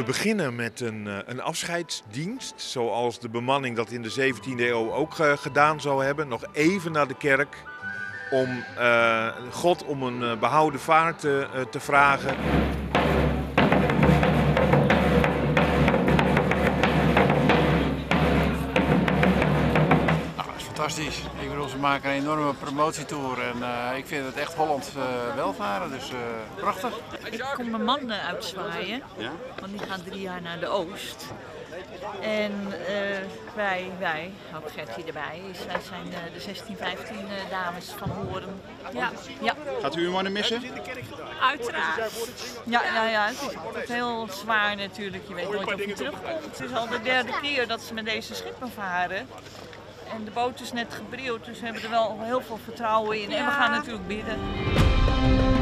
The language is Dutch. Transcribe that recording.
beginnen met een afscheidsdienst, zoals de bemanning dat in de 17e eeuw ook gedaan zou hebben. Nog even naar de kerk om God om een behouden vaart te vragen. Fantastisch. Ik bedoel, ze maken een enorme promotietour en ik vind het echt Holland welvaren, dus prachtig. Ik kom mijn man uitzwaaien, Ja? want die gaat 3 jaar naar de Oost. En wij, ook Gertie erbij, wij zijn de 16, 15 dames van Horen. Ja. Gaat u uw mannen missen? Uiteraard. Ja, het is altijd heel zwaar natuurlijk. Je weet nooit of hij terugkomt. Het is al de 3e keer dat ze met deze schippen varen. En de boot is net gebreeuwd, dus we hebben er wel heel veel vertrouwen in. En we gaan natuurlijk bidden.